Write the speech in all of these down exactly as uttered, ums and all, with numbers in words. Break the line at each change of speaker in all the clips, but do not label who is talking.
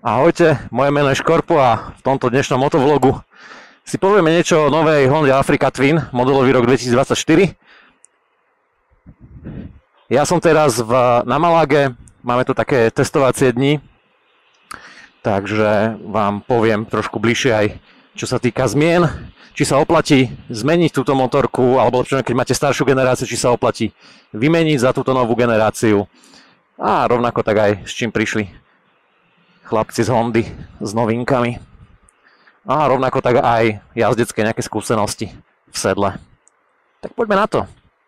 Ahojte, moje meno je Škorpo a v tomto dnešnom motovlogu si povieme niečo o novej Honde Africa Twin, modelový rok dvetisícdvadsaťštyri. Ja som teraz v, na Malage, máme tu také testovacie dni, takže vám poviem trošku bližšie aj čo sa týka zmien, či sa oplatí zmeniť túto motorku, alebo keď máte staršiu generáciu, či sa oplatí vymeniť za túto novú generáciu. A rovnako tak aj s čím prišli chlapci z Hondy s novinkami. A rovnako tak aj jazdecké nejaké skúsenosti v sedle. Tak poďme na to.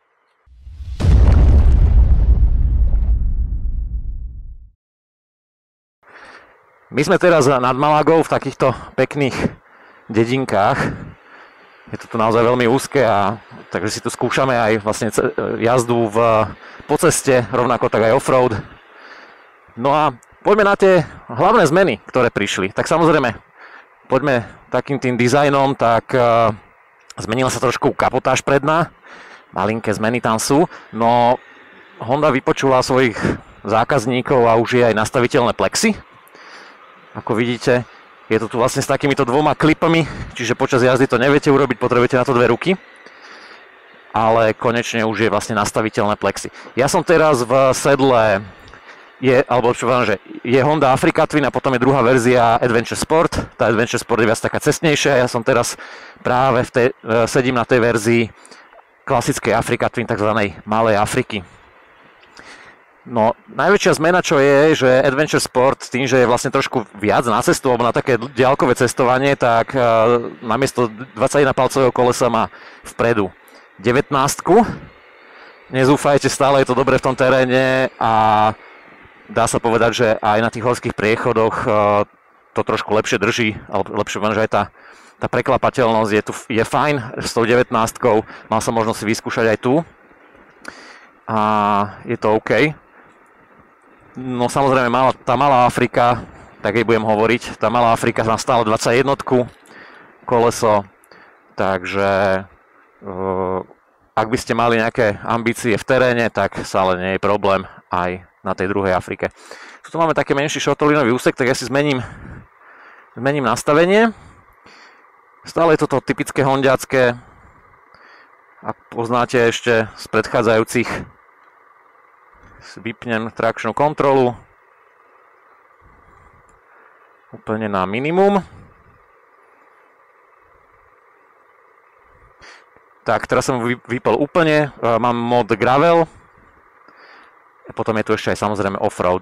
My sme teraz nad Malagou v takýchto pekných dedinkách. Je to tu naozaj veľmi úzke, a takže si tu skúšame aj vlastne jazdu v, po ceste, rovnako tak aj offroad. No a poďme na tie hlavné zmeny, ktoré prišli. Tak samozrejme, poďme takým tým dizajnom, tak uh, zmenila sa trošku kapotáž predná, malinké zmeny tam sú, no Honda vypočula svojich zákazníkov a už je aj nastaviteľné plexy. Ako vidíte, je to tu vlastne s takýmito dvoma klipami, čiže počas jazdy to neviete urobiť, potrebujete na to dve ruky. Ale konečne už je vlastne nastaviteľné plexy. Ja som teraz v sedle, je, alebo čo vám, že je Honda Africa Twin a potom je druhá verzia Adventure Sport. Tá Adventure Sport je viac taká cestnejšia, ja som teraz práve v tej, sedím na tej verzii klasickej Africa Twin, takzvanej malej Afriky. No, najväčšia zmena, čo je, že Adventure Sport, tým, že je vlastne trošku viac na cestu, alebo na také diaľkové cestovanie, tak uh, namiesto dvadsaťjeden palcového kolesa má vpredu devätnásť. Nezúfajte, stále je to dobre v tom teréne a dá sa povedať, že aj na tých horských priechodoch uh, to trošku lepšie drží, alebo lepšie poviem, že aj tá, tá preklapateľnosť je, tu, je fajn s tou devätnástkou. Mal som možnosť si vyskúšať aj tu a je to OK. No samozrejme, malá, tá malá Afrika, tak jej budem hovoriť, tá malá Afrika má stále dvadsaťjeden koleso, takže uh, ak by ste mali nejaké ambície v teréne, tak sa ale nie je problém aj na tej druhej Afrike. Tu máme také menší šotolinový úsek, tak ja si zmením, zmením nastavenie. Stále je toto typické hondiacké, ak poznáte ešte z predchádzajúcich. Vypnem trakčnú kontrolu úplne na minimum. Tak, teraz som vypol úplne, mám mod gravel a potom je tu ešte aj samozrejme offroad.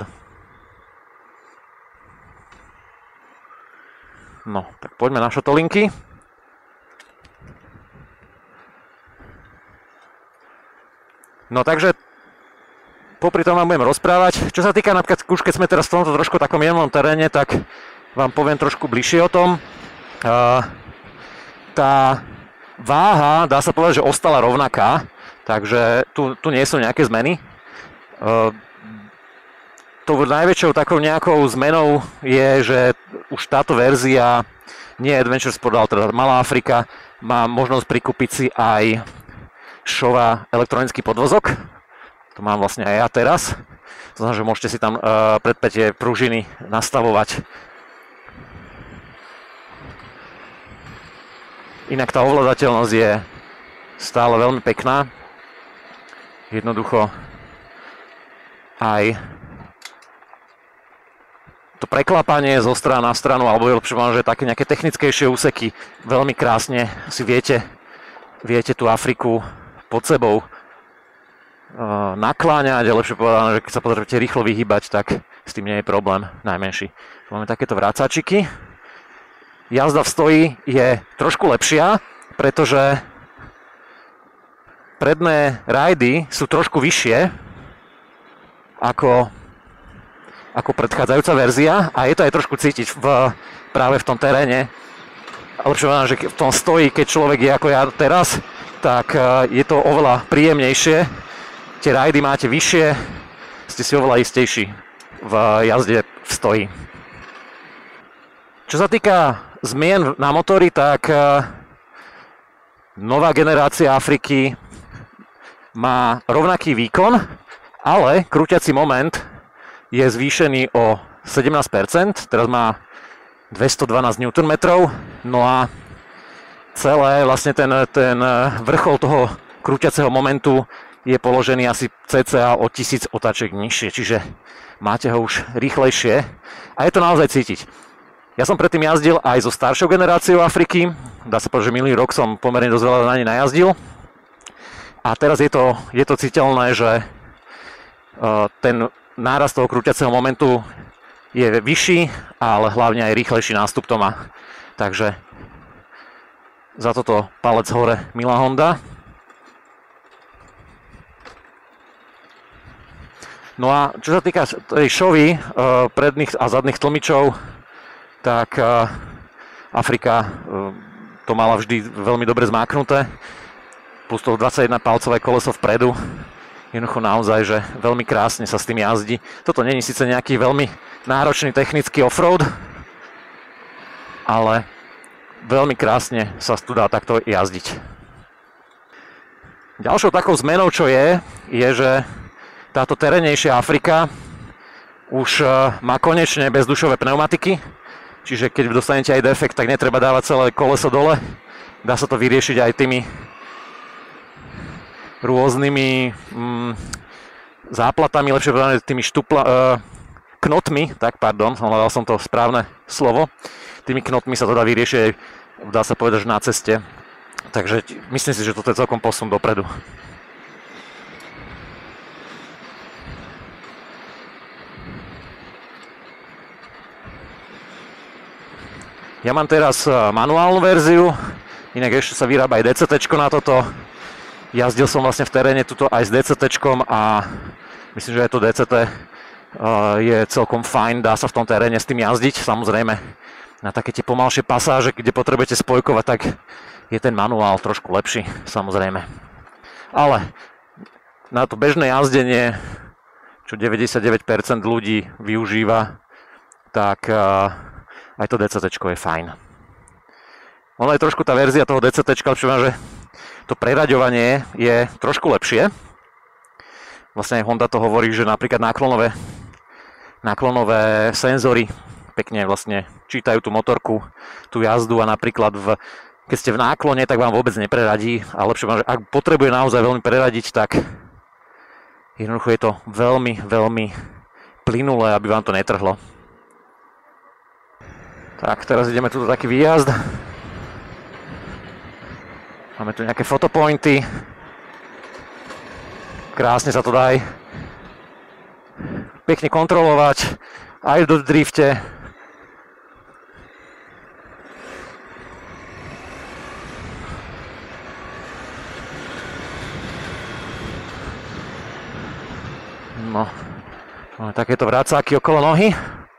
No, tak poďme na šotolinky. No takže popri tom vám budem rozprávať. Čo sa týka napríklad, už keď sme teraz v tomto trošku takom jemnom teréne, tak vám poviem trošku bližšie o tom. Uh, tá váha, dá sa povedať, že ostala rovnaká, takže tu, tu nie sú nejaké zmeny. Uh, tou najväčšou takou nejakou zmenou je, že už táto verzia, nie Adventure Sport, ale teda malá Afrika, má možnosť prikúpiť si aj Showa elektronický podvozok. To mám vlastne aj ja teraz. To znamená, že môžete si tam uh, predpätie pružiny nastavovať. Inak tá ovládateľnosť je stále veľmi pekná. Jednoducho aj to preklapanie zo strany na stranu, alebo lepšie poviem, že také nejaké technickejšie úseky, veľmi krásne si viete, viete tú Afriku pod sebou nakláňať, a lepšie povedané, že keď sa potrebujete rýchlo vyhýbať, tak s tým nie je problém najmenší. Máme takéto vrácačiky. Jazda v stoji je trošku lepšia, pretože predné rajdy sú trošku vyššie ako, ako predchádzajúca verzia a je to aj trošku cítiť v, práve v tom teréne. Lepšie povedané, že v tom stoji, keď človek je ako ja teraz, tak je to oveľa príjemnejšie. Tie rajdy máte vyššie, ste si oveľa istejší v jazde v stoji. Čo sa týka zmien na motori, tak nová generácia Afriky má rovnaký výkon, ale krúťací moment je zvýšený o sedemnásť percent, teraz má dvestodvanásť newtonmetrov, no a celé vlastne ten, ten vrchol toho krúťaceho momentu je položený asi cca o tisíc otáček nižšie, čiže máte ho už rýchlejšie a je to naozaj cítiť. Ja som predtým jazdil aj so staršou generáciou Afriky, dá sa povedať, že minulý rok som pomerne dosť veľa na nej najazdil a teraz je to, je to citeľné, že ten nárast toho krúťaceho momentu je vyšší, ale hlavne aj rýchlejší nástup to má. Takže za toto palec hore milá Honda. No a čo sa týka tej šovy predných a zadných tlmičov, tak Afrika to mala vždy veľmi dobre zmáknuté. Plus to dvadsaťjeden palcové koleso vpredu. Jednoducho naozaj, že veľmi krásne sa s tým jazdí. Toto nie je síce nejaký veľmi náročný technický offroad, ale veľmi krásne sa tu dá takto jazdiť. Ďalšou takou zmenou, čo je, je, že táto terénejšia Afrika už má konečne bezdušové pneumatiky, čiže keď dostanete aj defekt, tak netreba dávať celé koleso dole. Dá sa to vyriešiť aj tými rôznymi mm, záplatami, lepšie povedané tými štupla, e, knotmi, tak pardon, hľadal som to správne slovo. Tými knotmi sa to dá vyriešiť, dá sa povedať, že na ceste. Takže myslím si, že toto je celkom posun dopredu. Ja mám teraz manuálnu verziu, inak ešte sa vyrába aj dé cé téčko na toto. Jazdil som vlastne v teréne tuto aj s dé cé téčkom a myslím, že aj to dé cé té je celkom fajn, dá sa v tom teréne s tým jazdiť. Samozrejme, na také tie pomalšie pasáže, kde potrebujete spojkovať, tak je ten manuál trošku lepší, samozrejme. Ale na to bežné jazdenie, čo deväťdesiatdeväť percent ľudí využíva, tak aj to dé cé téčko je fajn. Ono je trošku tá verzia toho dé cé téčka, že to preraďovanie je trošku lepšie. Vlastne aj Honda to hovorí, že napríklad náklonové, náklonové senzory pekne vlastne čítajú tú motorku, tú jazdu a napríklad v, keď ste v náklone, tak vám vôbec nepreradí. A lepšie, že ak potrebuje naozaj veľmi preradiť, tak jednoducho je to veľmi, veľmi plynulé, aby vám to netrhlo. Tak, teraz ideme tu taký výjazd. Máme tu nejaké fotopointy. Krásne sa to dá aj pekne kontrolovať, aj v drifte. No, máme takéto vracáky okolo nohy.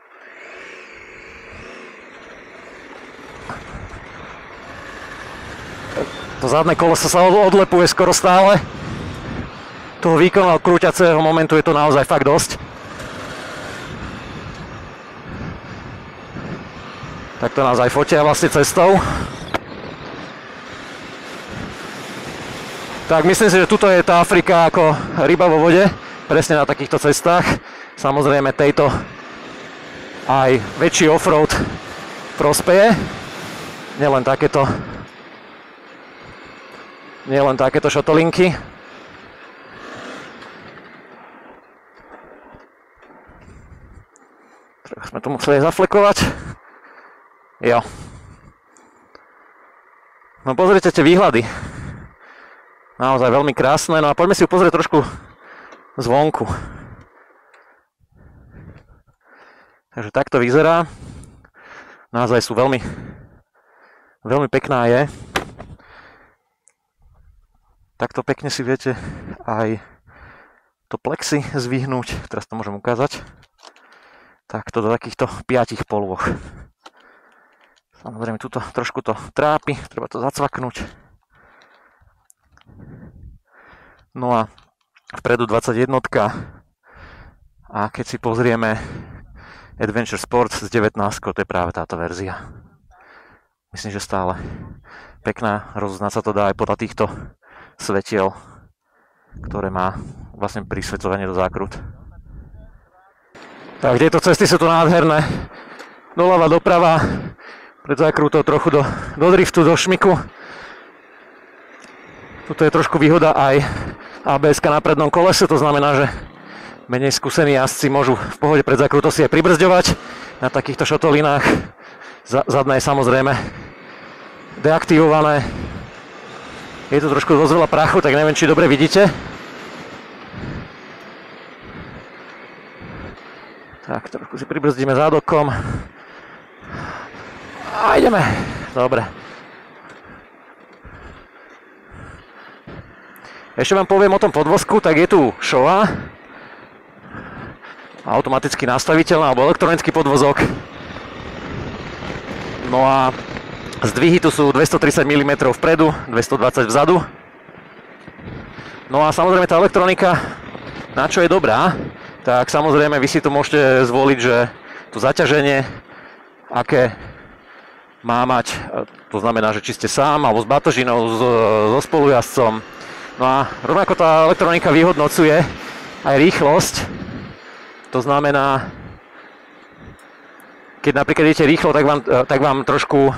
To zadné koleso sa odlepuje skoro stále. Toho výkonu krúťaceho momentu je to naozaj fakt dosť. Tak to nás aj fotia vlastne cestou. Tak myslím si, že tuto je tá Afrika ako ryba vo vode. Presne na takýchto cestách. Samozrejme tejto aj väčší offroad prospeje. Nielen takéto Nielen takéto šotolinky. Trochu sme to museli zaflekovať. Jo. No pozrite tie výhľady. Naozaj veľmi krásne. No a poďme si ju pozrieť trošku zvonku. Takže takto vyzerá. Naozaj sú veľmi, veľmi pekná je. Takto pekne si viete aj to plexi zvyhnúť. Teraz to môžem ukázať. Takto do takýchto piatich polôch. Samozrejme, tuto trošku to trápi, treba to zacvaknúť. No a vpredu dvadsaťjeden. A keď si pozrieme Adventure Sports s devätnásť, to je práve táto verzia. Myslím, že stále pekná, rozoznať sa to dá aj podľa týchto svetiel, ktoré má vlastne prisväcovanie do zákrut. Tak tieto cesty sú tu nádherné. Doľava, doprava, pred zakrútou trochu do, do driftu, do šmiku. Tuto je trošku výhoda aj á bé eska na prednom kolese, to znamená, že menej skúsení jazdci môžu v pohode pred zakrútou si aj pribrzďovať na takýchto šotolinách. Zadné je samozrejme deaktivované. Je tu trošku dosť veľa prachu, tak neviem, či dobre vidíte. Tak, trošku si pribrzdíme zádokom. A ideme. Dobre. Ešte vám poviem o tom podvozku, tak je tu Showa. Automaticky nastaviteľná alebo elektronický podvozok. No a zdvihy tu sú dvestotridsať milimetrov vpredu, dvestodvadsať vzadu. No a samozrejme tá elektronika, na čo je dobrá, tak samozrejme vy si tu môžete zvoliť, že to zaťaženie, aké má mať, to znamená, že či ste sám alebo s batožinou, so spolujazdcom. No a rovnako tá elektronika vyhodnocuje aj rýchlosť. To znamená, keď napríklad idete rýchlo, tak vám, tak vám trošku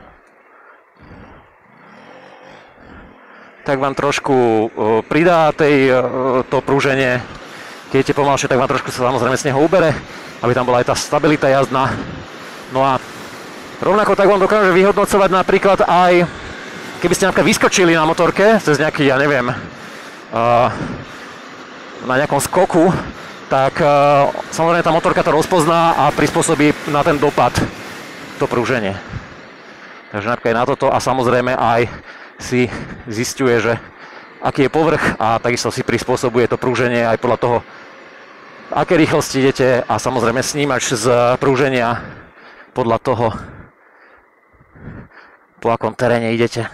tak vám trošku pridá tej, to prúženie. Keď idete pomalšie, tak vám trošku sa samozrejme z neho ubere, aby tam bola aj tá stabilita jazdná. No a rovnako tak vám dokáže vyhodnocovať napríklad aj, keby ste napríklad vyskočili na motorke cez nejaký, ja neviem, uh, na nejakom skoku, tak uh, samozrejme tá motorka to rozpozná a prispôsobí na ten dopad to prúženie. Takže napríklad aj na toto a samozrejme aj si zisťuje, že aký je povrch a takisto si prispôsobuje to prúženie aj podľa toho, aké rýchlosti idete a samozrejme snímač z prúženia podľa toho, po akom teréne idete.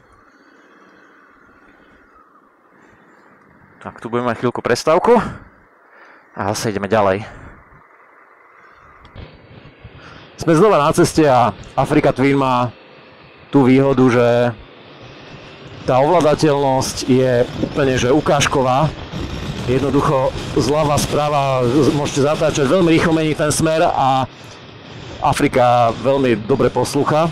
Tak, tu budeme mať chvíľku prestávku a zase ideme ďalej. Sme znova na ceste a Africa Twin má tú výhodu, že tá ovládateľnosť je úplne že ukážková. Jednoducho zľava, sprava môžete zatáčať, veľmi rýchlo mení ten smer a Afrika veľmi dobre poslúcha.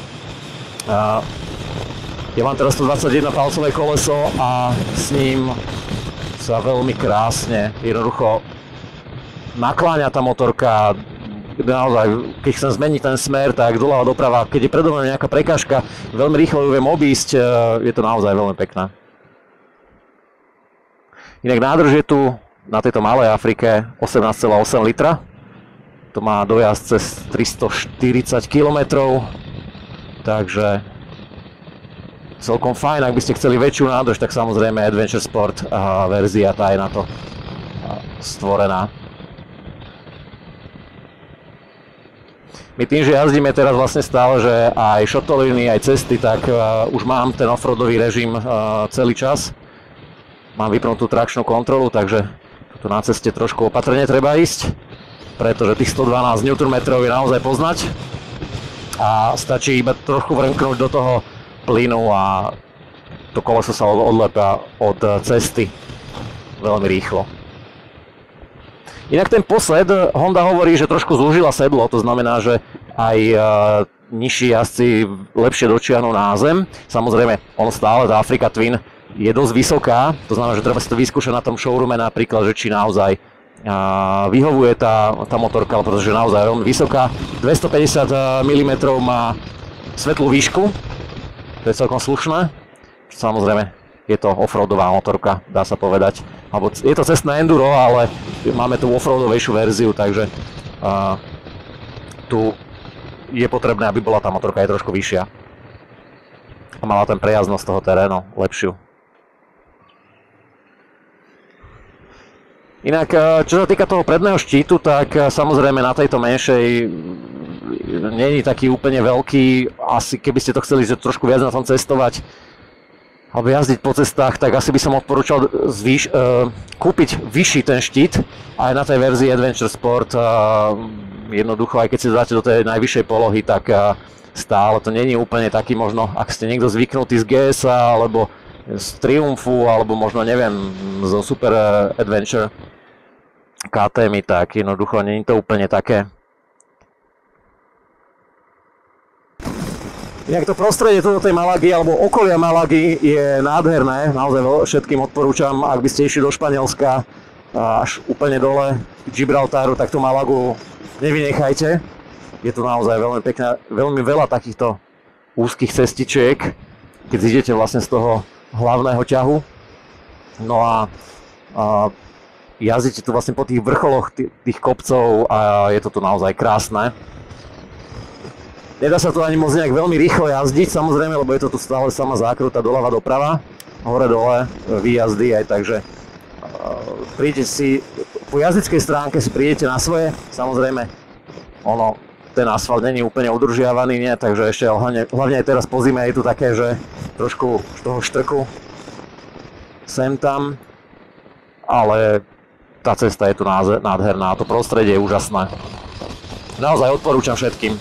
Ja mám teraz stodvadsaťjeden palcové koleso a s ním sa veľmi krásne, jednoducho nakláňa tá motorka. Naozaj, keď chcem zmeniť ten smer, tak doľava doprava, keď je predo mnou nejaká prekážka, veľmi rýchlo ju viem obísť, je to naozaj veľmi pekné. Inak nádrž je tu na tejto malej Afrike osemnásť celá osem litra. To má dojazd cez tristoštyridsať kilometrov, takže celkom fajn. Ak by ste chceli väčšiu nádrž, tak samozrejme Adventure Sport verzia, tá je na to stvorená. My tým, že jazdíme teraz vlastne stále, že aj šotoliny, aj cesty, tak uh, už mám ten offroadový režim uh, celý čas. Mám vypnutú trakčnú kontrolu, takže tu na ceste trošku opatrne treba ísť, pretože tých stodvanásť newtonmetrov je naozaj poznať a stačí iba trochu vrnknúť do toho plynu a to koleso sa odlepá od cesty veľmi rýchlo. Inak ten posled, Honda hovorí, že trošku zúžila sedlo, to znamená, že aj uh, nižší jazdci lepšie dočiahnu na zem. Samozrejme, on stále, tá Africa Twin je dosť vysoká, to znamená, že treba si to vyskúšať na tom showroome napríklad, že či naozaj uh, vyhovuje tá, tá motorka, pretože je naozaj veľmi vysoká. dvestopäťdesiat milimetrov má svetlú výšku, to je celkom slušné. Samozrejme, je to offroadová motorka, dá sa povedať. Alebo je to cestné enduro, ale máme tu offroadovejšiu verziu, takže uh, tu je potrebné, aby bola tá motorka aj trošku vyššia. A mala ten prejazdnosť toho terénu lepšiu. Inak, čo sa týka toho predného štítu, tak samozrejme na tejto menšej nie je taký úplne veľký. Asi keby ste to chceli že trošku viac na tom cestovať, alebo jazdiť po cestách, tak asi by som odporúčal zvýš, uh, kúpiť vyšší ten štít aj na tej verzii Adventure Sport. Uh, jednoducho, aj keď si dáte do tej najvyššej polohy, tak uh, stále to není úplne taký možno, ak ste niekto zvyknutý z gé es á, alebo z Triumphu, alebo možno neviem, zo Super Adventure, ká té emy, tak jednoducho nie je to úplne také. Inak to prostredie tu do tej Malagy alebo okolia Malagy je nádherné, naozaj všetkým odporúčam, ak by ste išli do Španielska až úplne dole k Gibraltáru, tak tú Malagu nevynechajte. Je tu naozaj veľmi pekná, veľmi veľa takýchto úzkých cestičiek, keď idete vlastne z toho hlavného ťahu. No a, a jazdíte tu vlastne po tých vrcholoch tých, tých kopcov a je to tu naozaj krásne. Nedá sa tu ani moc nejak veľmi rýchlo jazdiť, samozrejme, lebo je to tu stále sama zákruta doľava doprava, hore dole, výjazdy aj, takže prídete si, po jazdickej stránke si prídete na svoje, samozrejme, ono, ten asfalt není úplne udržiavaný, nie, takže ešte hlavne, hlavne aj teraz po zime je tu také, že trošku z toho štrku sem tam, ale tá cesta je tu nádherná, to prostredie je úžasné. Naozaj odporúčam všetkým.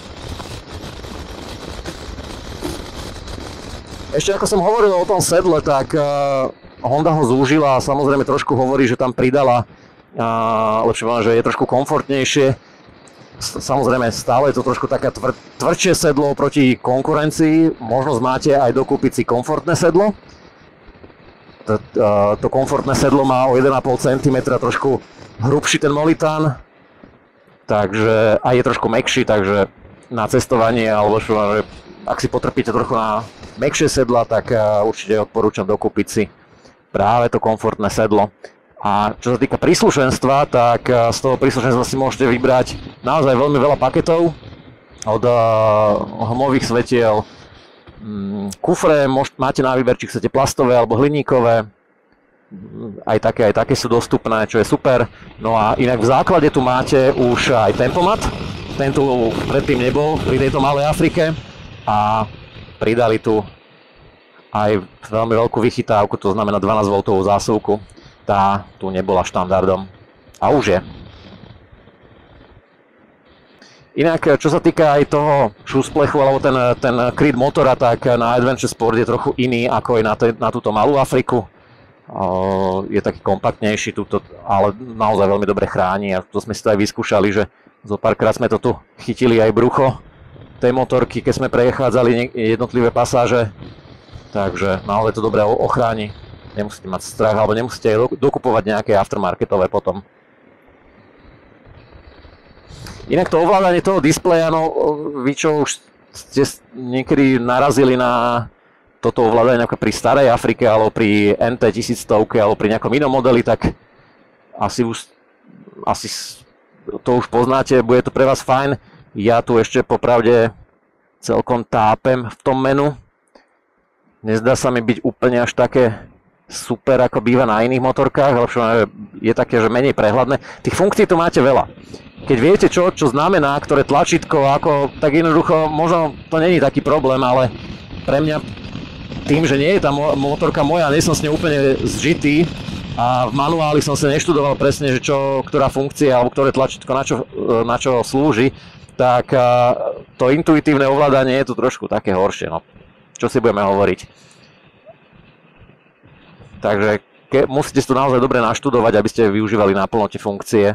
Ešte ako som hovoril o tom sedle, tak uh, Honda ho zúžila a samozrejme trošku hovorí, že tam pridala, uh, lepšie povedané, že je trošku komfortnejšie. Samozrejme stále je to trošku také tvr tvrdšie sedlo proti konkurencii, možnosť máte aj dokúpiť si komfortné sedlo. To, uh, to komfortné sedlo má o jeden a pol centimetra trošku hrubší ten molitán, takže, a je trošku mäkší, takže na cestovanie, alebo čo, ak si potrpíte trochu na mäkšie sedla, tak určite odporúčam dokúpiť si práve to komfortné sedlo. A čo sa týka príslušenstva, tak z toho príslušenstva si môžete vybrať naozaj veľmi veľa paketov od hmových svetiel, kufre máte na výber, či chcete plastové alebo hliníkové, aj také, aj také sú dostupné, čo je super. No a inak v základe tu máte už aj tempomat, ten tu predtým nebol pri tejto malej Afrike a pridali tu aj veľmi veľkú vychytávku, to znamená dvanásťvoltovú zásuvku. Tá tu nebola štandardom a už je. Inak, čo sa týka aj toho šusplechu, alebo ten, ten kryt motora, tak na Adventure Sport je trochu iný ako aj na, te, na túto malú Afriku. O, je taký kompaktnejší, túto, ale naozaj veľmi dobre chráni a to sme si to aj vyskúšali, že zo párkrát sme to tu chytili aj brucho tej motorky, keď sme prechádzali jednotlivé pasáže, takže naozaj to dobre ochráni. Nemusíte mať strach, alebo nemusíte dokupovať nejaké aftermarketové potom. Inak to ovládanie toho displeja, no vy čo už ste niekedy narazili na toto ovládanie pri starej Afrike, alebo pri en té tisícsto, alebo pri nejakom inom modeli, tak asi už asi to už poznáte, bude to pre vás fajn. Ja tu ešte popravde celkom tápem v tom menu. Nezdá sa mi byť úplne až také super, ako býva na iných motorkách, ale je také, že menej prehľadné. Tých funkcií tu máte veľa. Keď viete, čo, čo znamená, ktoré tlačítko, ako, tak jednoducho, možno to není taký problém, ale pre mňa, tým, že nie je tá motorka moja, nie som s ňou úplne zžitý a v manuáli som sa neštudoval presne, že čo, ktorá funkcia alebo ktoré tlačítko na čo, na čo slúži, tak to intuitívne ovládanie je tu trošku také horšie. No. Čo si budeme hovoriť. Takže ke, musíte si to naozaj dobre naštudovať, aby ste využívali naplno tie funkcie.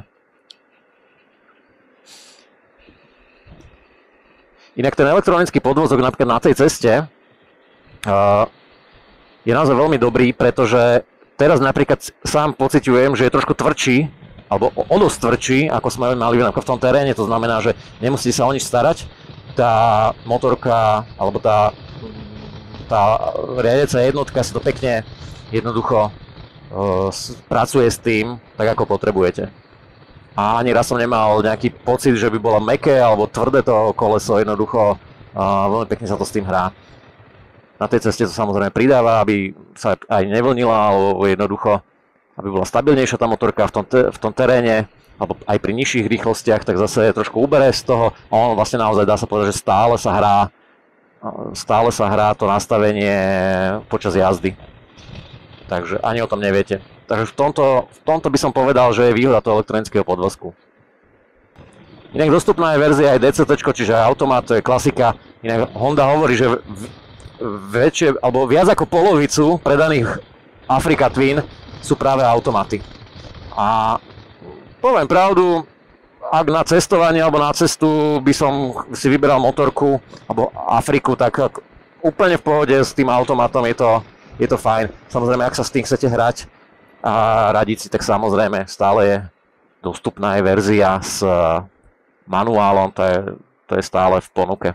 Inak ten elektronický podvozok napríklad na tej ceste uh, je naozaj veľmi dobrý, pretože teraz napríklad sám pociťujem, že je trošku tvrdší, alebo o dosť tvrdší, ako sme mali v tom teréne, to znamená, že nemusíte sa o nič starať. Tá motorka, alebo tá, tá riadeca jednotka si to pekne jednoducho uh, pracuje s tým, tak ako potrebujete. A ani raz som nemal nejaký pocit, že by bolo mäkké alebo tvrdé to koleso, jednoducho uh, veľmi pekne sa to s tým hrá. Na tej ceste to samozrejme pridáva, aby sa aj nevlnila, alebo jednoducho, aby bola stabilnejšia tá motorka v tom, te, v tom teréne, alebo aj pri nižších rýchlostiach, tak zase trošku ubere z toho. A on vlastne naozaj dá sa povedať, že stále sa hrá, stále sa hrá to nastavenie počas jazdy. Takže ani o tom neviete. Takže v tomto, v tomto by som povedal, že je výhoda toho elektronického podvozku. Inak dostupná je verzia aj dé cé té, čiže aj automat, to je klasika. Inak Honda hovorí, že väčšie, alebo viac ako polovicu predaných Africa Twin sú práve automaty. A Poviem pravdu, ak na cestovanie alebo na cestu by som si vyberal motorku alebo Afriku, tak úplne v pohode s tým automatom je to, je to fajn. Samozrejme, ak sa s tým chcete hrať a radiť si, tak samozrejme stále je dostupná aj verzia s manuálom, to je, to je stále v ponuke.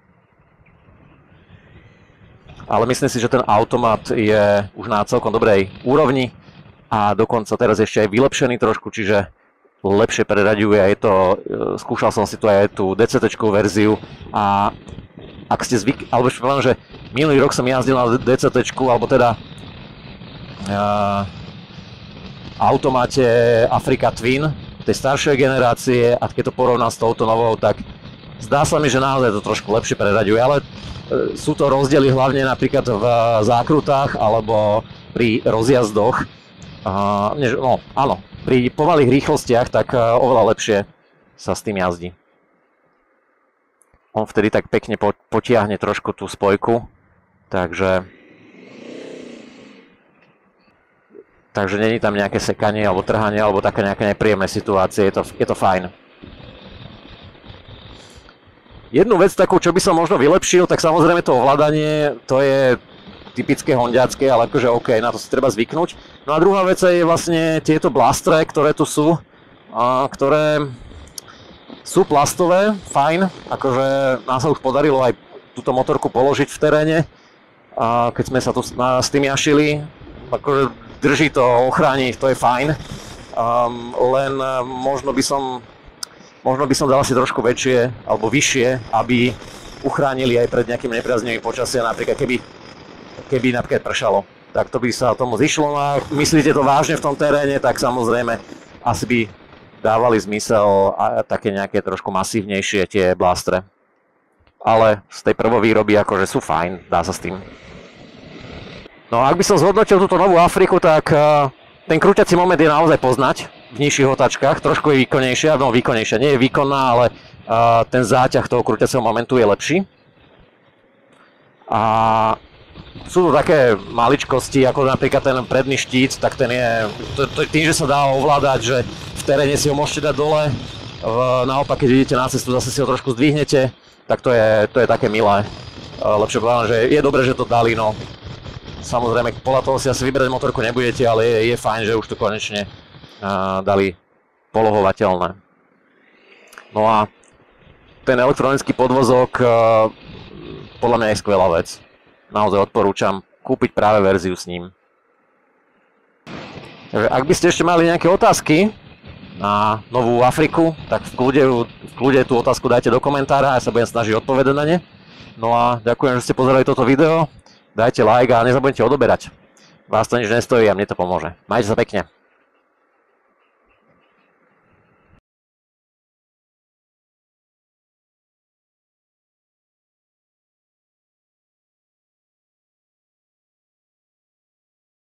Ale myslím si, že ten automat je už na celkom dobrej úrovni a dokonca teraz ešte aj vylepšený trošku, čiže lepšie preraďuje. Je to, skúšal som si tu aj tú dé cé téčkovú verziu a ak ste zvyk, alebo ešte poviem, že minulý rok som jazdil na dé cé téčku, alebo teda uh, automate Africa Twin tej staršej generácie, a keď to porovnám s touto novou, tak zdá sa mi, že naozaj to trošku lepšie preraďuje, ale sú to rozdiely hlavne napríklad v zákrutách alebo pri rozjazdoch. Uh, no, áno, pri pomalých rýchlostiach tak uh, oveľa lepšie sa s tým jazdí. On vtedy tak pekne potiahne trošku tú spojku, takže takže není tam nejaké sekanie alebo trhanie alebo také nejaké nepríjemné situácie, je to, je to fajn. Jednu vec takú, čo by som možno vylepšil, tak samozrejme to ovládanie, to je typické hondiacké, ale akože OK, na to si treba zvyknúť. No a druhá vec je vlastne tieto blastre, ktoré tu sú, a ktoré sú plastové, fajn, akože nám sa už podarilo aj túto motorku položiť v teréne, a keď sme sa tu s tým jašili, akože drží to, ochráni, to je fajn, um, len možno by som Možno by som dal asi trošku väčšie alebo vyššie, aby uchránili aj pred nejakým nepriaznivým počasia, napríklad keby, keby napríklad pršalo. Tak to by sa tomu zišlo, a myslíte to vážne v tom teréne, tak samozrejme asi by dávali zmysel a také nejaké trošku masívnejšie tie blástre. Ale z tej prvovýroby akože sú fajn, dá sa s tým. No a ak by som zhodnotil túto novú Afriku, tak ten krúťací moment je naozaj poznať v nižších otáčkach, trošku je výkonnejšia, no výkonnejšia, nie je výkonná, ale uh, ten záťah toho krúťacieho momentu je lepší. A sú to také maličkosti, ako napríklad ten predný štít, tak ten je, to, to, tým, že sa dá ovládať, že v teréne si ho môžete dať dole, uh, naopak keď idete na cestu, zase si ho trošku zdvihnete, tak to je, to je také milé. Uh, lepšie povedané, že je dobré, že to dali, no. Samozrejme, podľa toho si asi vyberať motorku nebudete, ale je, je fajn, že už to konečne dali polohovateľné. No a ten elektronický podvozok podľa mňa je skvelá vec. Naozaj odporúčam kúpiť práve verziu s ním. Takže ak by ste ešte mali nejaké otázky na novú Afriku, tak v kľude, v kľude tú otázku dajte do komentára a ja sa budem snažiť odpovedať na ne. No a ďakujem, že ste pozerali toto video. Dajte like a nezabudnite odoberať. Vás to nič nestojí a mne to pomôže. Majte sa pekne.